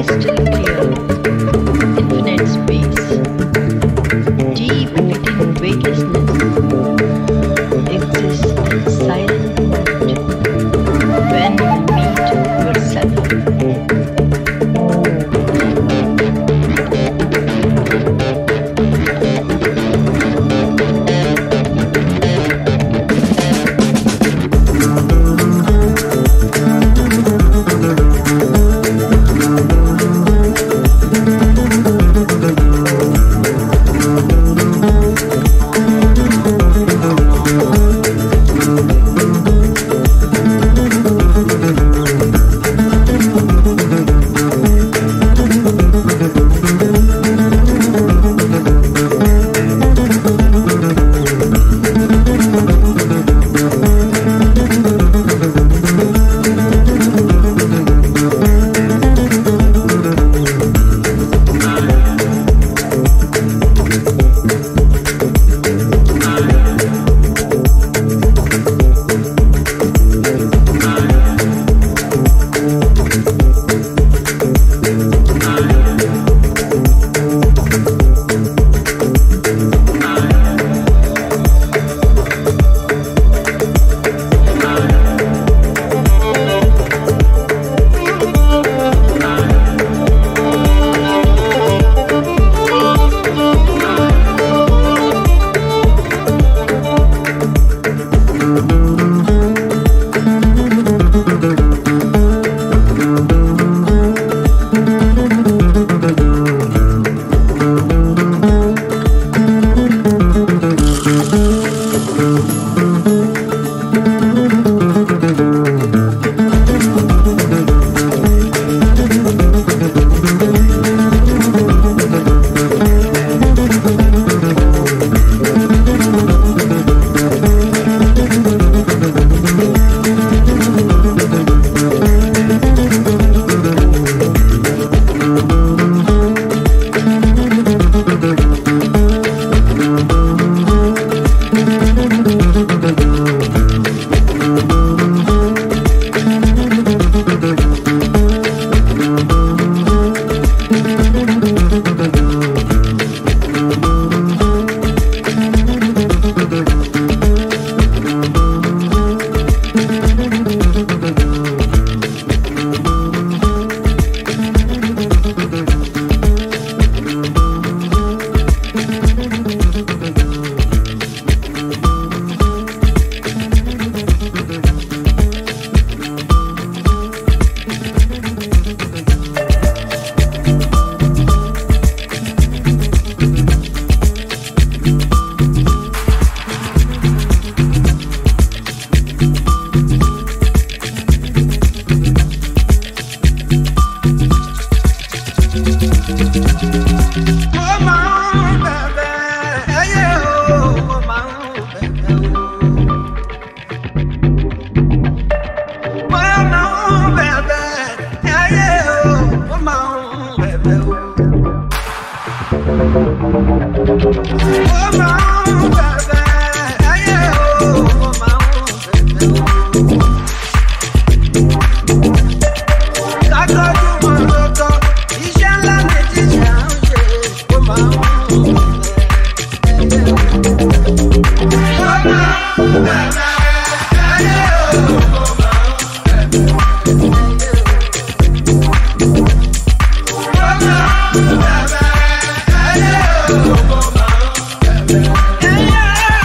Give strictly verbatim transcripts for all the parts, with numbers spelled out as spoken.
crystal clear, infinite space, deep within weightlessness, exists in silent moment when you meet yourself. Yeah.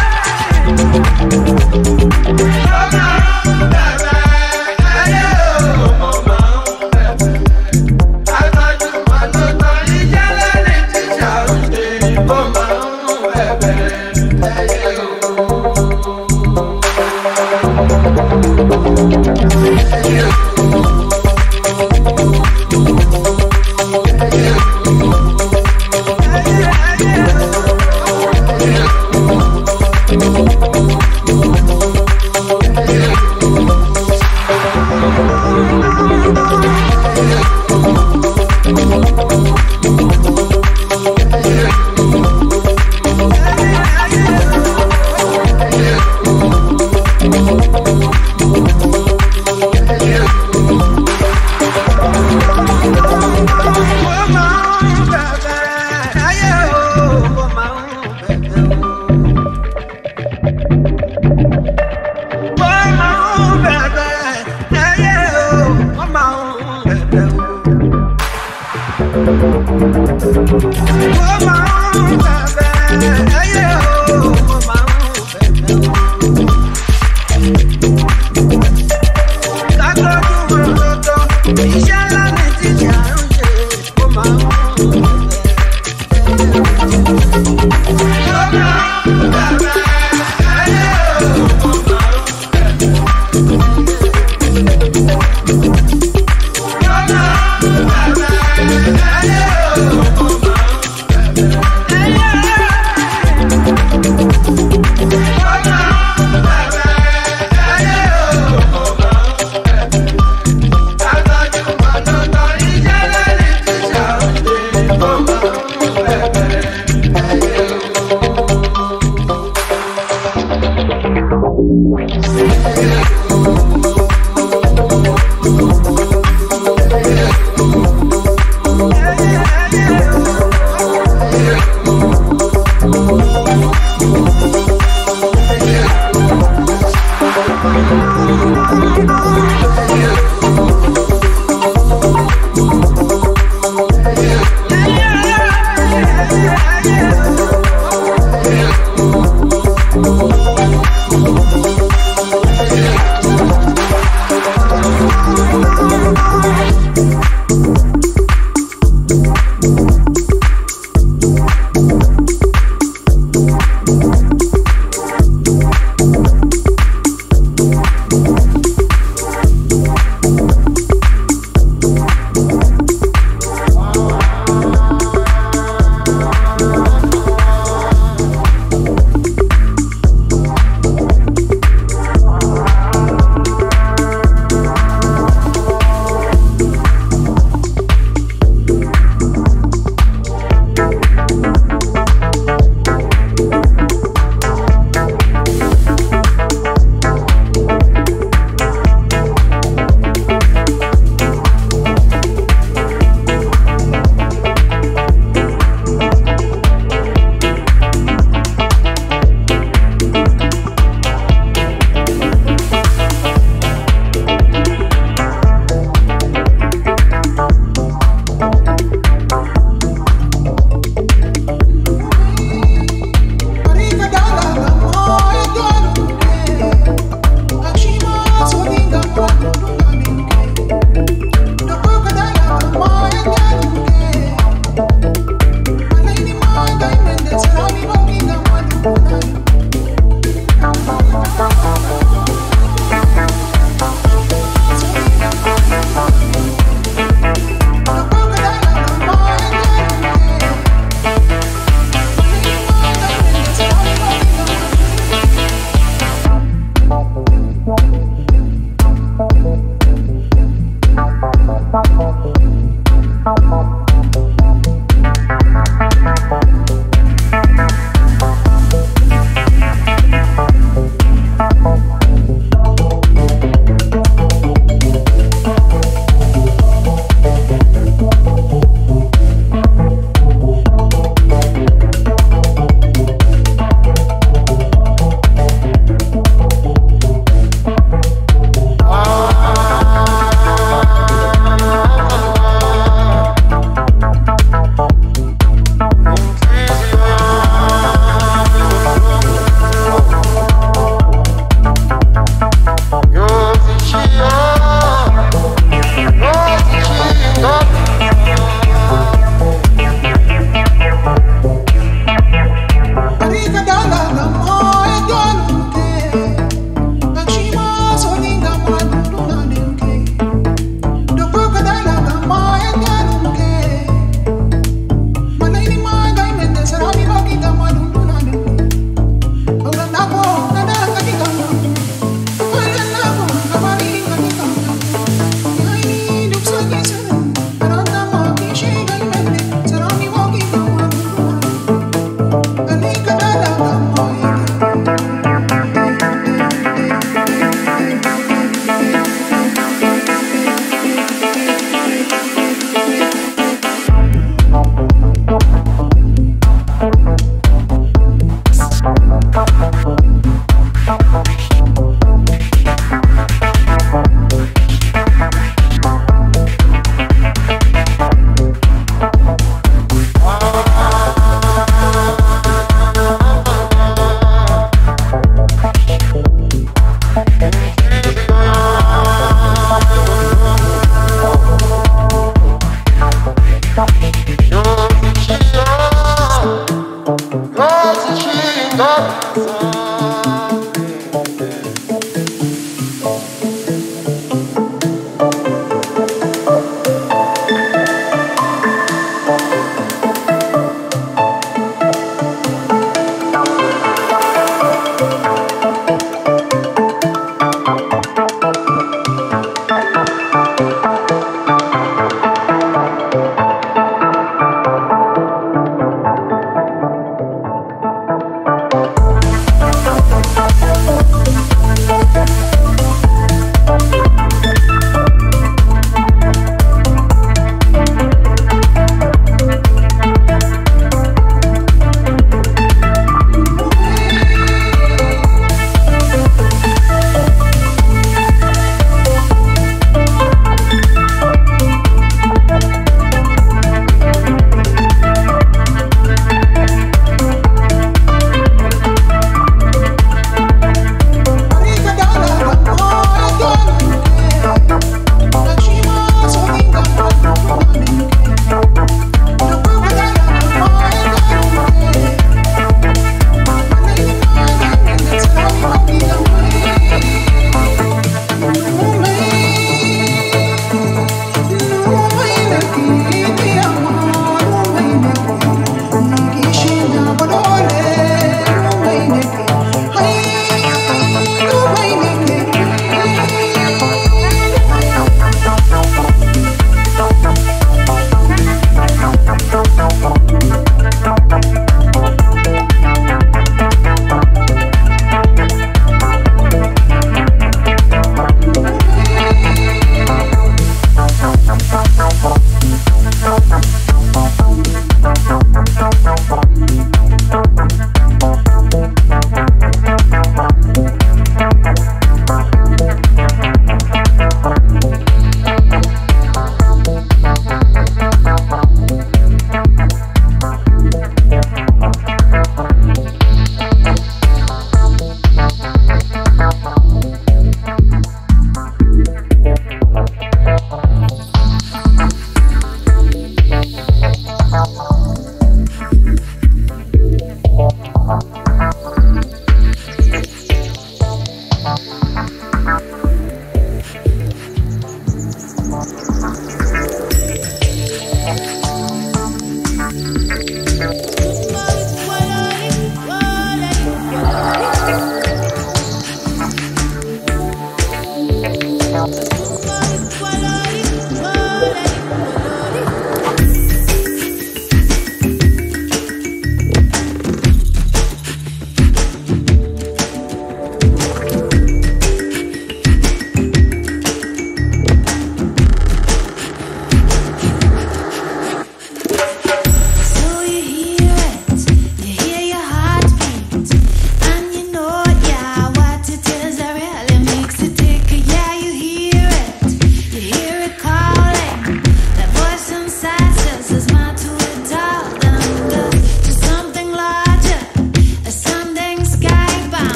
Hey,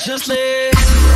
preciously.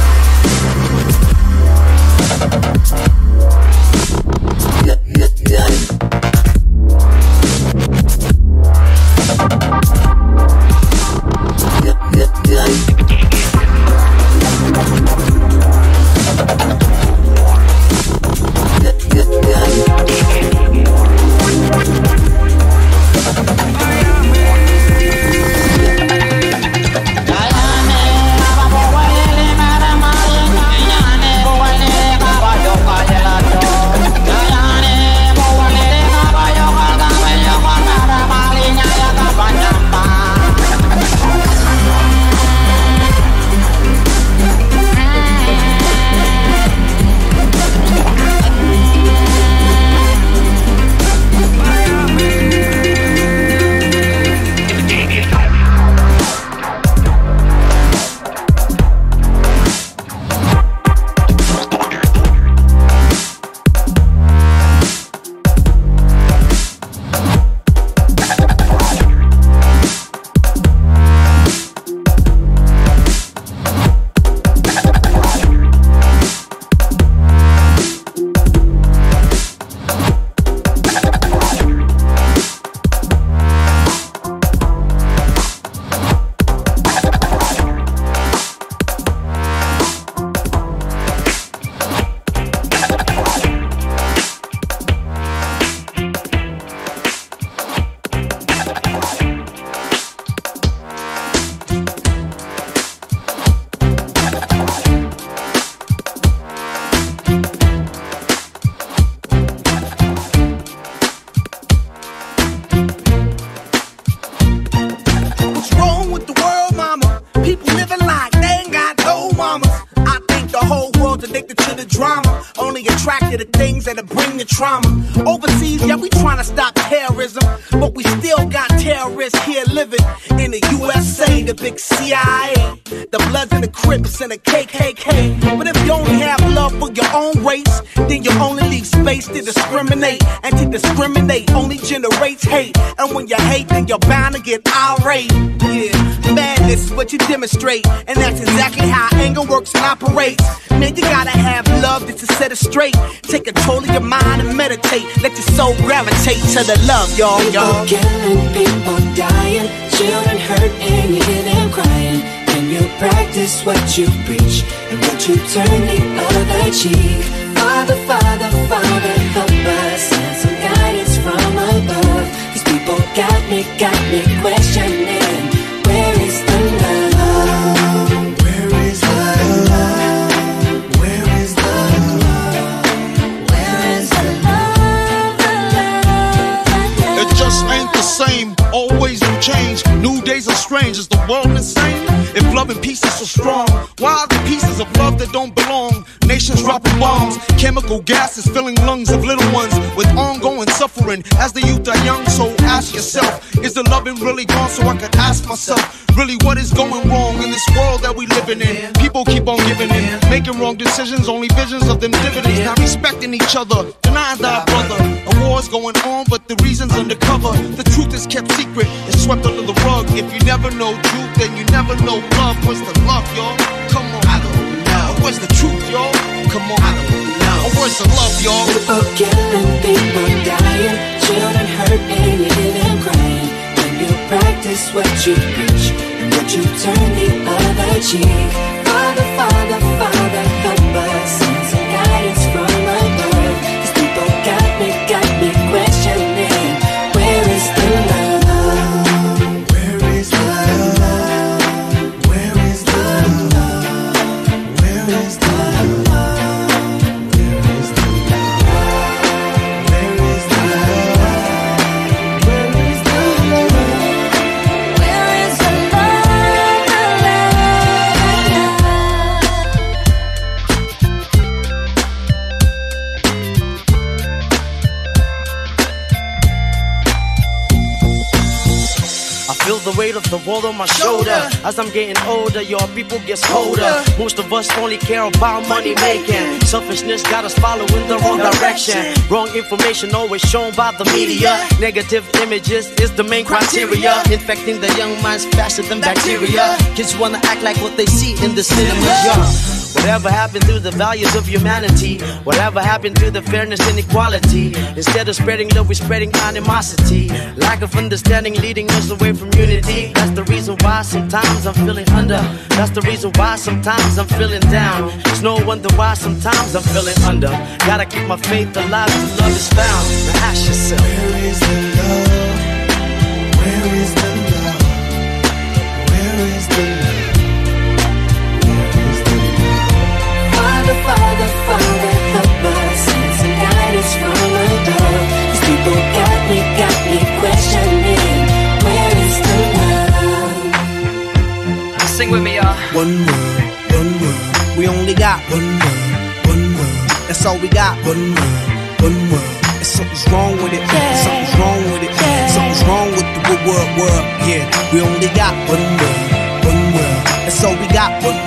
Trauma. Overseas, yeah, we trying to stop terrorism, but we still got terrorists here living in the U S A, the big C I A, the Bloods and the Crips and the K K K. But if you only have love for your own race, then you only leave space to discriminate, and to discriminate only generates hate. And when you hate, then you're bound to get irate. Yeah, madness is what you demonstrate, and that's exactly how anger works and operates. Man, you gotta have love just to set it straight. Take control of your mind and meditate. Let your soul gravitate to the love, y'all, y'all. People killing, people dying, children hurt and you hear them crying. When you practice what you preach, and what you turn the other cheek. Father, Father, Father, help us, send some guidance from above. These people got me, got me questioning, where is the love? Where is the love? Where is the love? Where is the love? The love, the love? It just ain't the same, always new change. New days are strange, is the world insane? If love and peace is so strong, why are the pieces of love that don't belong? Nations dropping bombs, chemical gases filling lungs of little ones with ongoing suffering as the youth are young. So ask yourself, is the loving really gone? So I could ask myself, really what is going wrong in this world that we living in? People keep on giving in, making wrong decisions, only visions of them dividends. Not respecting each other, denying thy brother. A war's going on, but the reason's undercover. The truth is kept secret, it's swept under the rug. If you never know truth, then you never know love. Where's the love, y'all? Come on, I don't know. Where's the truth, y'all? Come on, I don't know. Where's the love, y'all? People killing, people dying, children hurt and you hear them crying. When you practice what you preach, and what you turn the other cheek. Father, Father, Father, help us, send some guidance from above. These people got me, got me questioning, where is the love? the world on my shoulder. As I'm getting older, your people gets colder. Most of us only care about money making. Selfishness got us following the wrong direction. Wrong information always shown by the media. Negative images is the main criteria, infecting the young minds faster than bacteria. Kids wanna act like what they see in the cinemas, yeah. Whatever happened to the values of humanity? Whatever happened to the fairness and equality? Instead of spreading love, we're spreading animosity. Lack of understanding leading us away from unity. That's the reason why sometimes I'm feeling under. That's the reason why sometimes I'm feeling down. It's no wonder why sometimes I'm feeling under. Gotta keep my faith alive till love is found. Now ask yourself, where is the love? Where is the love? Where is the love? Father, Father, Father, help us, send some guidance from above. These people got me, got me questioning, where is the love? Sing with me, y'all. One word, one word. We only got one word, one word. That's all we got. One word, one word. And something's wrong with it. Yeah. Something's wrong with it. Yeah. Something's wrong with the word, word. Yeah, we only got one word, one word. That's all we got. One word.